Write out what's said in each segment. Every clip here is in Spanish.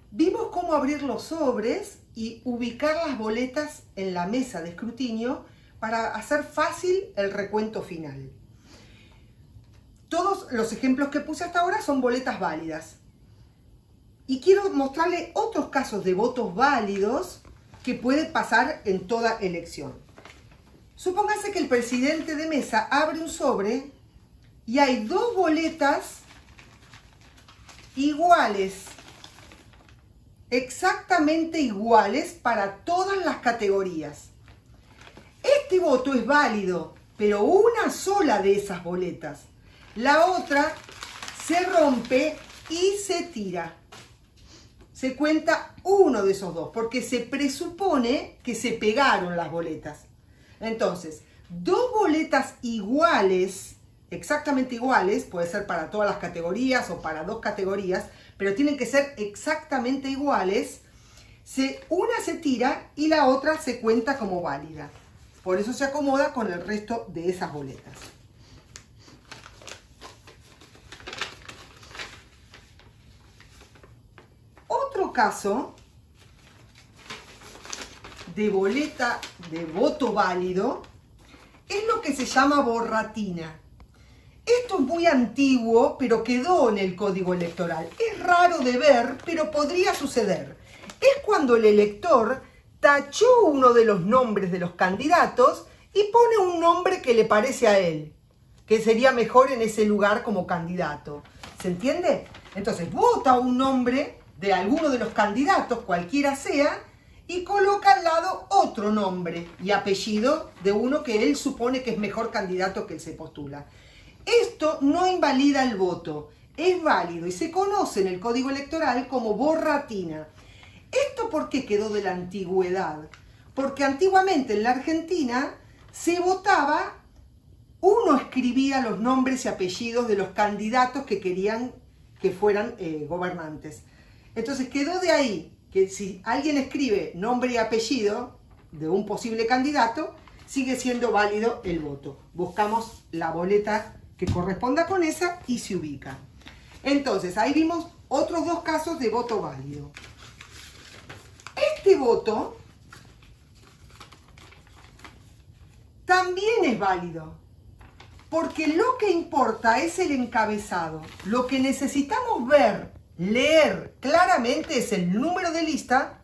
Vimos cómo abrir los sobres y ubicar las boletas en la mesa de escrutinio para hacer fácil el recuento final. Todos los ejemplos que puse hasta ahora son boletas válidas. Y quiero mostrarle otros casos de votos válidos que puede pasar en toda elección. Supóngase que el presidente de mesa abre un sobre y hay dos boletas iguales, exactamente iguales para todas las categorías. Este voto es válido, pero una sola de esas boletas. La otra se rompe y se tira. Se cuenta uno de esos dos, porque se presupone que se pegaron las boletas. Entonces, dos boletas iguales, exactamente iguales, puede ser para todas las categorías o para dos categorías, pero tienen que ser exactamente iguales. Una se tira y la otra se cuenta como válida. Por eso se acomoda con el resto de esas boletas. Otro caso de boleta de voto válido es lo que se llama borratina. Esto es muy antiguo, pero quedó en el Código Electoral. Es raro de ver, pero podría suceder. Es cuando el elector tachó uno de los nombres de los candidatos y pone un nombre que le parece a él, que sería mejor en ese lugar como candidato. ¿Se entiende? Entonces vota un nombre de alguno de los candidatos, cualquiera sea, y coloca al lado otro nombre y apellido de uno que él supone que es mejor candidato que él se postula. Esto no invalida el voto, es válido y se conoce en el Código Electoral como borratina. ¿Esto por qué quedó de la antigüedad? Porque antiguamente en la Argentina se votaba, uno escribía los nombres y apellidos de los candidatos que querían que fueran gobernantes. Entonces quedó de ahí que si alguien escribe nombre y apellido de un posible candidato, sigue siendo válido el voto. Buscamos la boleta que corresponda con esa y se ubica. Entonces, ahí vimos otros dos casos de voto válido. Este voto también es válido, porque lo que importa es el encabezado. Lo que necesitamos ver, leer claramente es el número de lista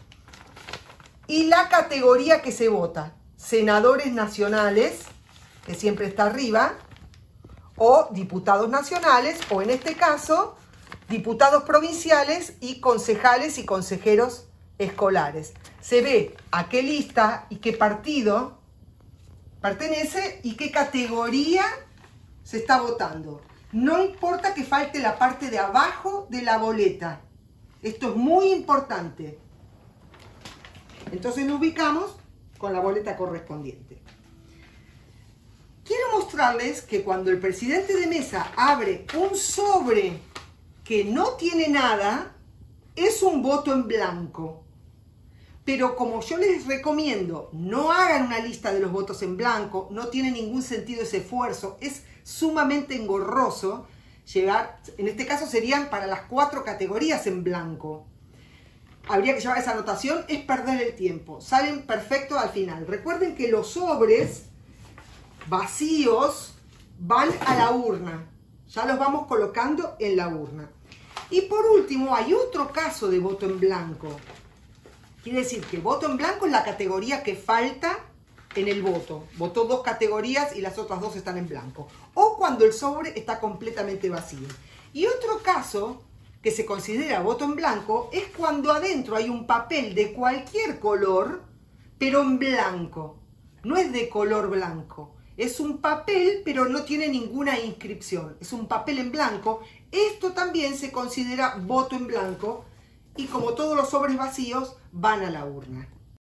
y la categoría que se vota. Senadores nacionales, que siempre está arriba, o diputados nacionales, o en este caso, diputados provinciales y concejales y consejeros escolares. Se ve a qué lista y qué partido pertenece y qué categoría se está votando. No importa que falte la parte de abajo de la boleta. Esto es muy importante. Entonces lo ubicamos con la boleta correspondiente. Quiero mostrarles que cuando el presidente de mesa abre un sobre que no tiene nada, es un voto en blanco. Pero como yo les recomiendo, no hagan una lista de los votos en blanco, no tiene ningún sentido ese esfuerzo, es sumamente engorroso llevar, en este caso serían para las 4 categorías en blanco. Habría que llevar esa anotación, es perder el tiempo. Salen perfecto al final. Recuerden que los sobres vacíos van a la urna. Ya los vamos colocando en la urna. Y por último, hay otro caso de voto en blanco. Quiere decir que voto en blanco es la categoría que falta en el voto. Votó 2 categorías y las otras 2 están en blanco. O cuando el sobre está completamente vacío. Y otro caso que se considera voto en blanco es cuando adentro hay un papel de cualquier color, pero en blanco. No es de color blanco. Es un papel, pero no tiene ninguna inscripción. Es un papel en blanco. Esto también se considera voto en blanco. Y como todos los sobres vacíos, van a la urna.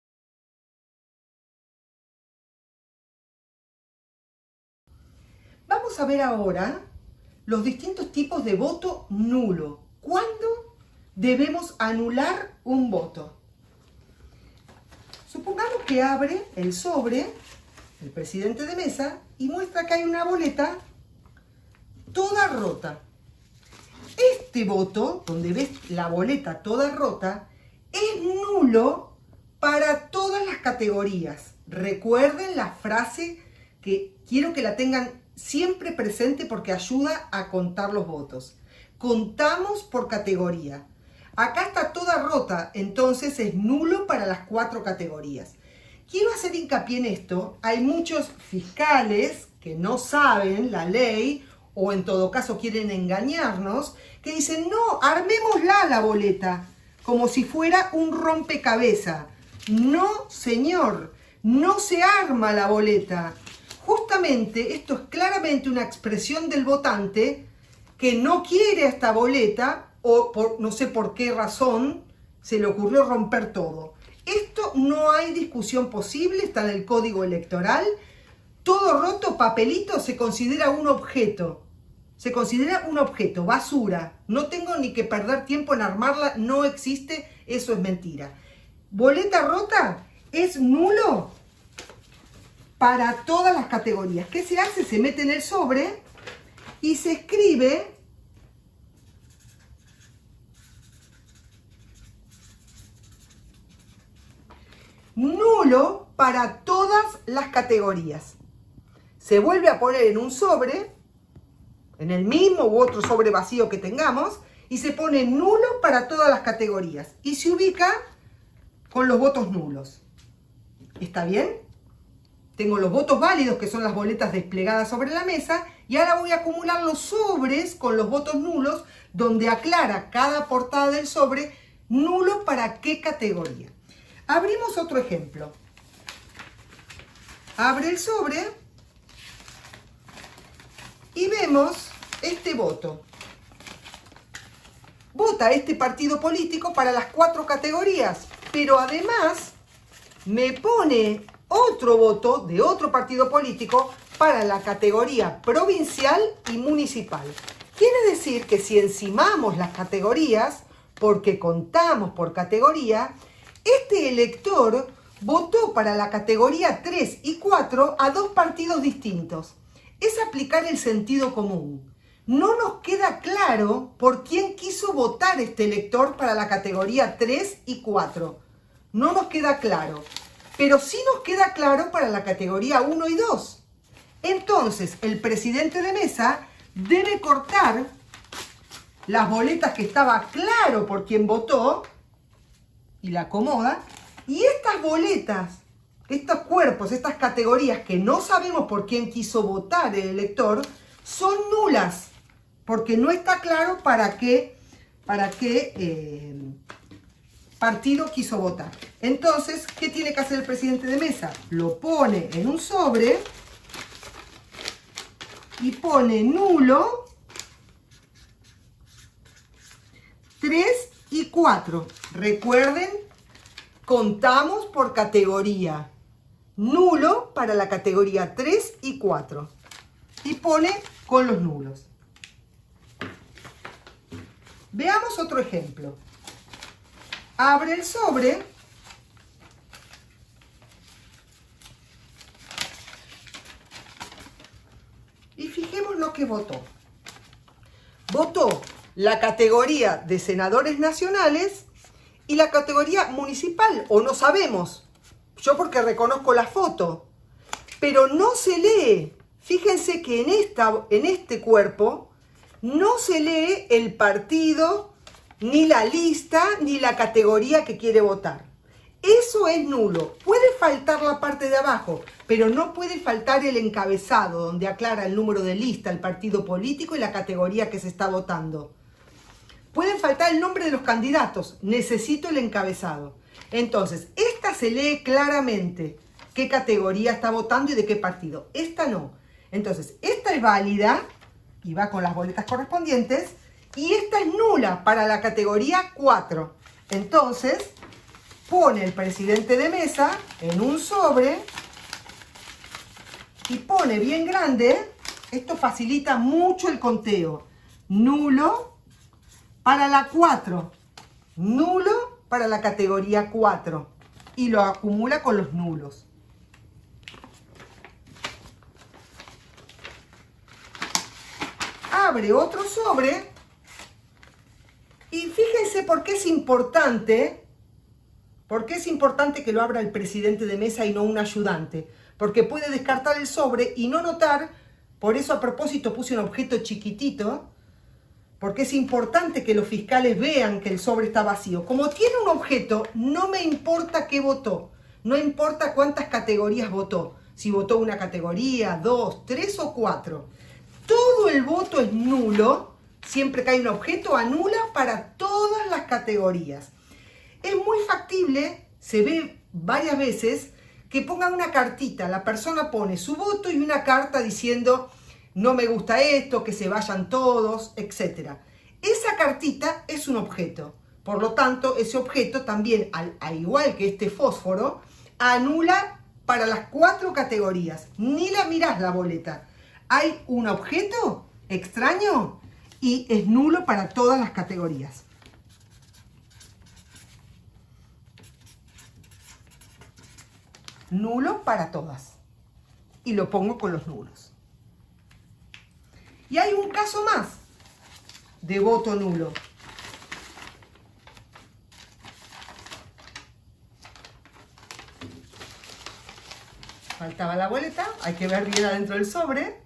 Vamos a ver ahora los distintos tipos de voto nulo. ¿Cuándo debemos anular un voto? Supongamos que abre el sobre el presidente de mesa y muestra que hay una boleta toda rota. este voto, donde ves la boleta toda rota, es nulo para todas las categorías. Recuerden la frase que quiero que la tengan siempre presente porque ayuda a contar los votos. Contamos por categoría. Acá está toda rota, entonces es nulo para las 4 categorías. Quiero hacer hincapié en esto. Hay muchos fiscales que no saben la ley o en todo caso quieren engañarnos, que dicen, no, armémosla la boleta, como si fuera un rompecabezas. No, señor, no se arma la boleta. Justamente esto es claramente una expresión del votante que no quiere esta boleta o no sé por qué razón se le ocurrió romper todo. Esto no hay discusión posible, está en el Código Electoral. Todo roto, papelito, se considera un objeto. Se considera un objeto, basura. No tengo ni que perder tiempo en armarla, no existe, eso es mentira. Boleta rota es nulo para todas las categorías. ¿Qué se hace? Se mete en el sobre y se escribe nulo para todas las categorías. Se vuelve a poner en un sobre, en el mismo u otro sobre vacío que tengamos, y se pone nulo para todas las categorías. Y se ubica con los votos nulos. ¿Está bien? Tengo los votos válidos, que son las boletas desplegadas sobre la mesa, y ahora voy a acumular los sobres con los votos nulos, donde aclara cada portada del sobre nulo para qué categoría. Abrimos otro ejemplo. Abre el sobre y vemos este voto. Vota este partido político para las 4 categorías, pero además me pone otro voto de otro partido político para la categoría provincial y municipal. Quiere decir que si encimamos las categorías, porque contamos por categoría, este elector votó para la categoría 3 y 4 a 2 partidos distintos. Es aplicar el sentido común. No nos queda claro por quién quiso votar este elector para la categoría 3 y 4. No nos queda claro. Pero sí nos queda claro para la categoría 1 y 2. Entonces, el presidente de mesa debe cortar las boletas que estaba claro por quién votó y la acomoda. Y estas boletas, estos cuerpos, estas categorías que no sabemos por quién quiso votar el elector, son nulas, porque no está claro para qué partido quiso votar. Entonces, ¿qué tiene que hacer el presidente de mesa? Lo pone en un sobre y pone nulo 3 y 4. Recuerden, contamos por categoría. Nulo para la categoría 3 y 4. Y pone con los nulos. Veamos otro ejemplo. Abre el sobre y fijemos lo que votó. Votó la categoría de senadores nacionales y la categoría municipal, o no sabemos. Yo porque reconozco la foto, pero no se lee. Fíjense que en este cuerpo no se lee el partido, ni la lista, ni la categoría que quiere votar. Eso es nulo. Puede faltar la parte de abajo, pero no puede faltar el encabezado, donde aclara el número de lista, el partido político y la categoría que se está votando. Pueden faltar el nombre de los candidatos. Necesito el encabezado. Entonces, esta se lee claramente qué categoría está votando y de qué partido. Esta no. Entonces, esta es válida y va con las boletas correspondientes. Y esta es nula para la categoría 4. Entonces, pone el presidente de mesa en un sobre y pone bien grande. Esto facilita mucho el conteo. Nulo para la 4. Nulo para la categoría 4. Y lo acumula con los nulos. Abre otro sobre Y fíjense por qué es importante que lo abra el presidente de mesa y no un ayudante. Porque puede descartar el sobre y no notar, por eso a propósito puse un objeto chiquitito, porque es importante que los fiscales vean que el sobre está vacío. Como tiene un objeto, no me importa qué votó, no importa cuántas categorías votó, si votó una categoría, 2, 3 o 4. Todo el voto es nulo, siempre que hay un objeto, anula para todas las categorías. Es muy factible, se ve varias veces, que pongan una cartita, la persona pone su voto y una carta diciendo no me gusta esto, que se vayan todos, etc. Esa cartita es un objeto, por lo tanto ese objeto también, al igual que este fósforo, anula para las 4 categorías, ni la mirás la boleta. Hay un objeto extraño y es nulo para todas las categorías. Nulo para todas. Y lo pongo con los nulos. Y hay un caso más de voto nulo. Faltaba la boleta, hay que ver bien adentro del sobre.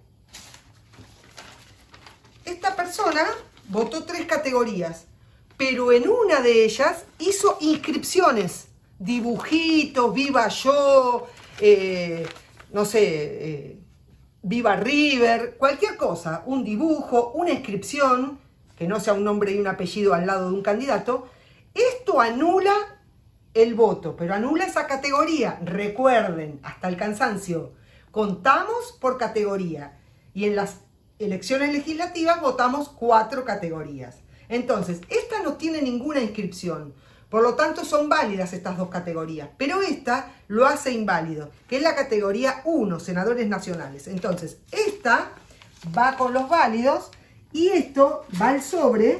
Esta persona votó 3 categorías, pero en una de ellas hizo inscripciones. Dibujitos, viva yo, no sé, viva River, cualquier cosa, un dibujo, una inscripción, que no sea un nombre y un apellido al lado de un candidato. Esto anula el voto, pero anula esa categoría. Recuerden, hasta el cansancio, contamos por categoría y en las elecciones legislativas votamos 4 categorías. Entonces, esta no tiene ninguna inscripción. Por lo tanto, son válidas estas 2 categorías, pero esta lo hace inválido, que es la categoría 1, senadores nacionales. Entonces, esta va con los válidos y esto va al sobre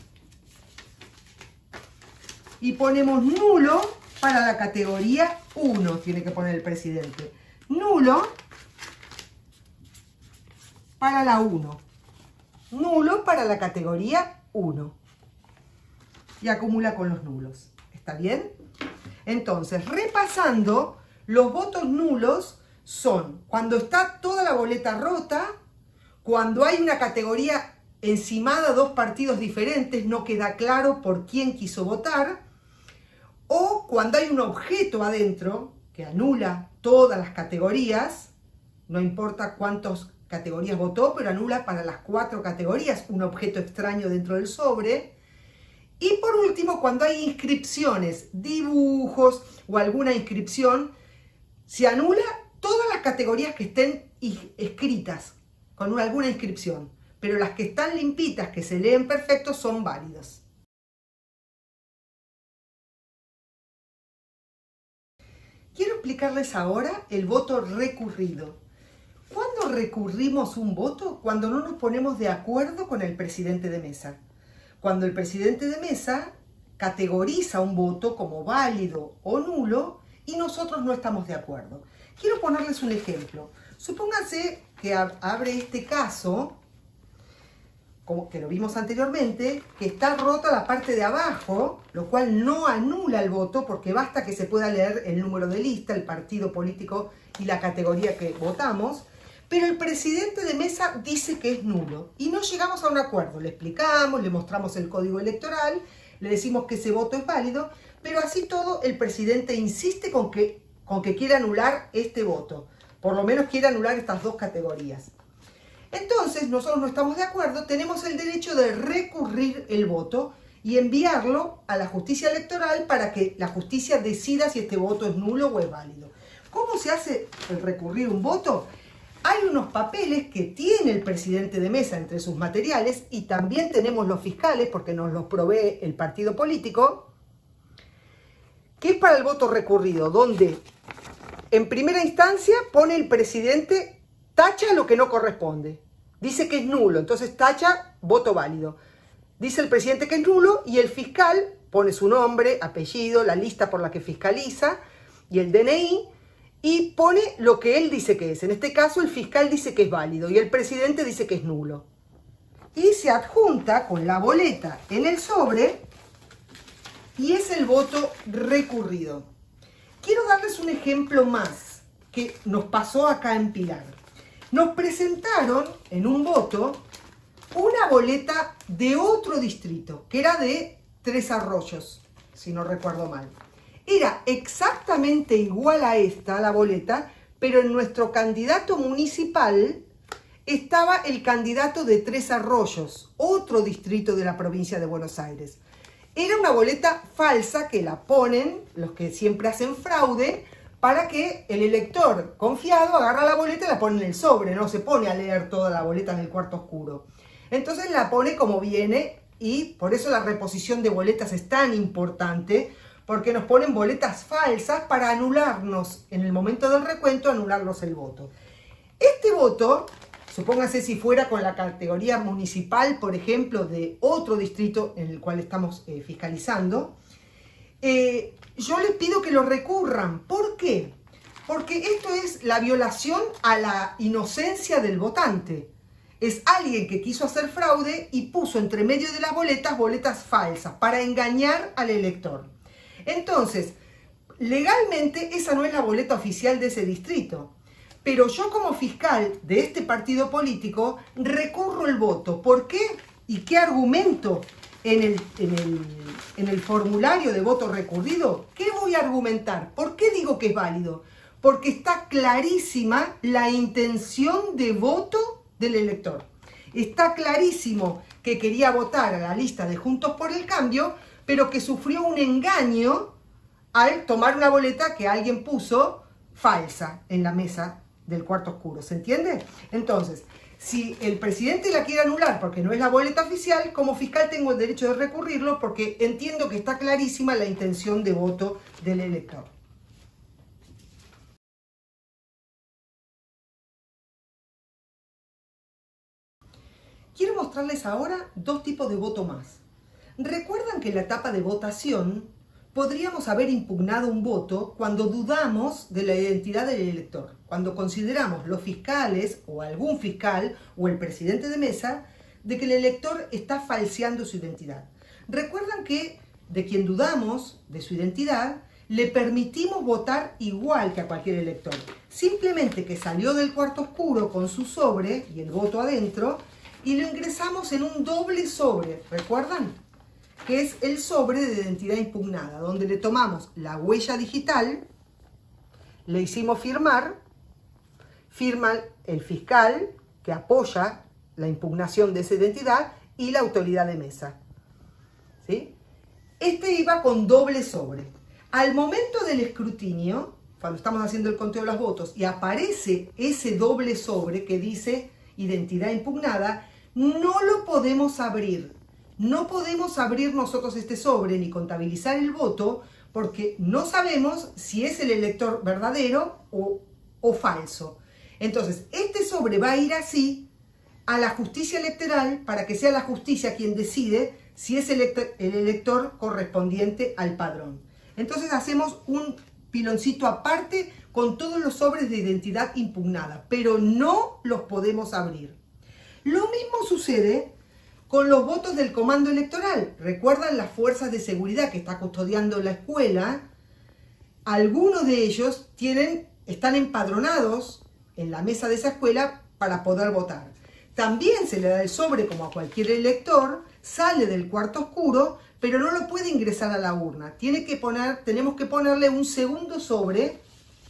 y ponemos nulo para la categoría 1, tiene que poner el presidente. Nulo para la 1. Nulo para la categoría 1. Y acumula con los nulos. ¿Está bien? Entonces, repasando, los votos nulos son cuando está toda la boleta rota, cuando hay una categoría encimada, 2 partidos diferentes, no queda claro por quién quiso votar, o cuando hay un objeto adentro que anula todas las categorías, no importa cuántas categorías votó, pero anula para las 4 categorías, un objeto extraño dentro del sobre. Y por último, cuando hay inscripciones, dibujos o alguna inscripción, se anula todas las categorías que estén escritas con alguna inscripción, pero las que están limpitas, que se leen perfecto, son válidas. Quiero explicarles ahora el voto recurrido. ¿Cuándo recurrimos un voto? Cuando no nos ponemos de acuerdo con el presidente de mesa. Cuando el presidente de mesa categoriza un voto como válido o nulo y nosotros no estamos de acuerdo. Quiero ponerles un ejemplo. Supónganse que abre este caso, como que lo vimos anteriormente, que está rota la parte de abajo, lo cual no anula el voto porque basta que se pueda leer el número de lista, el partido político y la categoría que votamos. Pero el presidente de mesa dice que es nulo y no llegamos a un acuerdo. Le explicamos, le mostramos el código electoral, le decimos que ese voto es válido, pero así todo el presidente insiste con que quiere anular este voto. Por lo menos quiere anular estas 2 categorías. Entonces, nosotros no estamos de acuerdo, tenemos el derecho de recurrir el voto y enviarlo a la justicia electoral para que la justicia decida si este voto es nulo o es válido. ¿Cómo se hace el recurrir un voto? Hay unos papeles que tiene el presidente de mesa entre sus materiales y también tenemos los fiscales, porque nos los provee el partido político, que es para el voto recurrido, donde en primera instancia pone el presidente, tacha lo que no corresponde. Dice que es nulo, entonces tacha voto válido. Dice el presidente que es nulo y el fiscal pone su nombre, apellido, la lista por la que fiscaliza y el DNI, y pone lo que él dice que es. En este caso, el fiscal dice que es válido y el presidente dice que es nulo. y se adjunta con la boleta en el sobre y es el voto recurrido. Quiero darles un ejemplo más que nos pasó acá en Pilar. Nos presentaron en un voto una boleta de otro distrito, que era de Tres Arroyos, si no recuerdo mal. Era exactamente igual a esta, la boleta, pero en nuestro candidato municipal estaba el candidato de Tres Arroyos, otro distrito de la provincia de Buenos Aires. Era una boleta falsa que la ponen los que siempre hacen fraude para que el elector confiado agarra la boleta y la pone en el sobre, no se pone a leer toda la boleta en el cuarto oscuro. Entonces la pone como viene y por eso la reposición de boletas es tan importante, porque nos ponen boletas falsas para anularnos en el momento del recuento, anularnos el voto. Este voto, supóngase si fuera con la categoría municipal, por ejemplo, de otro distrito en el cual estamos fiscalizando, yo les pido que lo recurran. ¿Por qué? Porque esto es la violación a la inocencia del votante. Es alguien que quiso hacer fraude y puso entre medio de las boletas falsas para engañar al elector. Entonces, legalmente esa no es la boleta oficial de ese distrito. Pero yo como fiscal de este partido político recurro el voto. ¿Por qué? ¿Y qué argumento en el formulario de voto recurrido? ¿Qué voy a argumentar? ¿Por qué digo que es válido? Porque está clarísima la intención de voto del elector. Está clarísimo que quería votar a la lista de Juntos por el Cambio, pero que sufrió un engaño al tomar una boleta que alguien puso falsa en la mesa del cuarto oscuro. ¿Se entiende? Entonces, si el presidente la quiere anular porque no es la boleta oficial, como fiscal tengo el derecho de recurrirlo porque entiendo que está clarísima la intención de voto del elector. Quiero mostrarles ahora dos tipos de voto más. ¿Recuerdan que en la etapa de votación podríamos haber impugnado un voto cuando dudamos de la identidad del elector? Cuando consideramos los fiscales o algún fiscal o el presidente de mesa de que el elector está falseando su identidad. ¿Recuerdan que de quien dudamos de su identidad le permitimos votar igual que a cualquier elector? Simplemente que salió del cuarto oscuro con su sobre y el voto adentro y lo ingresamos en un doble sobre, ¿recuerdan? Que es el sobre de identidad impugnada, donde le tomamos la huella digital, le hicimos firmar, firma el fiscal que apoya la impugnación de esa identidad y la autoridad de mesa. ¿Sí? Este iba con doble sobre. Al momento del escrutinio, cuando estamos haciendo el conteo de los votos y aparece ese doble sobre que dice identidad impugnada, no lo podemos abrir. No podemos abrir nosotros este sobre ni contabilizar el voto porque no sabemos si es el elector verdadero o falso. Entonces, este sobre va a ir así a la justicia electoral para que sea la justicia quien decide si es el elector correspondiente al padrón. Entonces hacemos un piloncito aparte con todos los sobres de identidad impugnada, pero no los podemos abrir. Lo mismo sucede con los votos del comando electoral. ¿Recuerdan las fuerzas de seguridad que está custodiando la escuela? Algunos de ellos están empadronados en la mesa de esa escuela para poder votar. También se le da el sobre como a cualquier elector, sale del cuarto oscuro, pero no lo puede ingresar a la urna. Tenemos que ponerle un segundo sobre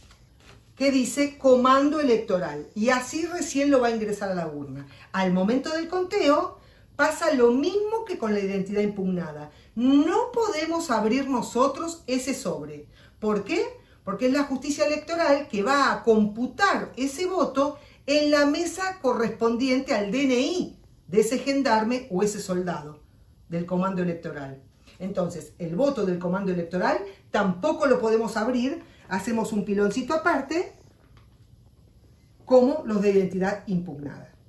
que dice comando electoral y así recién lo va a ingresar a la urna. Al momento del conteo pasa lo mismo que con la identidad impugnada. No podemos abrir nosotros ese sobre. ¿Por qué? Porque es la justicia electoral que va a computar ese voto en la mesa correspondiente al DNI de ese gendarme o ese soldado del comando electoral. Entonces, el voto del comando electoral tampoco lo podemos abrir. Hacemos un piloncito aparte, como los de identidad impugnada.